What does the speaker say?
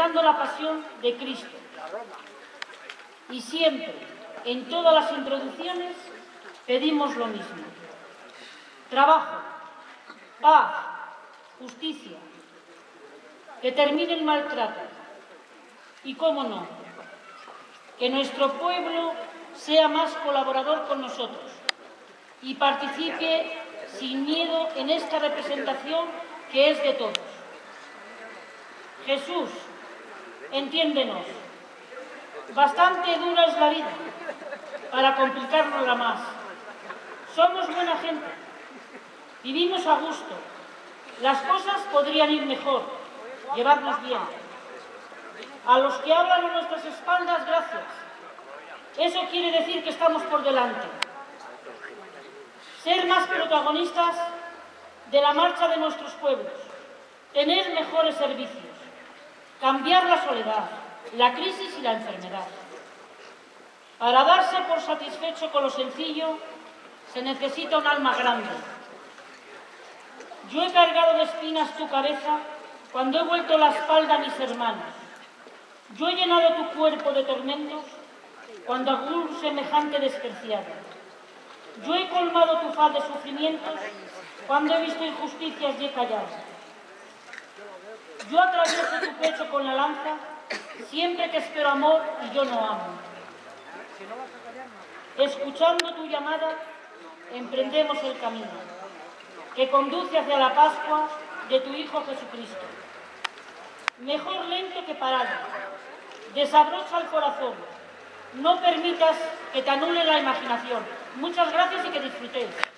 expresando la pasión de Cristo. Y siempre, en todas las introducciones, pedimos lo mismo: trabajo, paz, justicia, que termine el maltrato y, cómo no, que nuestro pueblo sea más colaborador con nosotros y participe sin miedo en esta representación que es de todos. Jesús, entiéndenos. Bastante dura es la vida para complicárnosla más. Somos buena gente, vivimos a gusto. Las cosas podrían ir mejor, llevarnos bien. A los que hablan a nuestras espaldas, gracias. Eso quiere decir que estamos por delante. Ser más protagonistas de la marcha de nuestros pueblos, tener mejores servicios, cambiar la soledad, la crisis y la enfermedad. Para darse por satisfecho con lo sencillo, se necesita un alma grande. Yo he cargado de espinas tu cabeza cuando he vuelto la espalda a mis hermanos. Yo he llenado tu cuerpo de tormentos cuando algún semejante despreciado. Yo he colmado tu faz de sufrimientos cuando he visto injusticias y he callado. Yo atravieso tu pecho con la lanza siempre que espero amor y yo no amo. Escuchando tu llamada, emprendemos el camino que conduce hacia la Pascua de tu Hijo Jesucristo. Mejor lento que parado, desabrocha el corazón, no permitas que te anule la imaginación. Muchas gracias y que disfrutéis.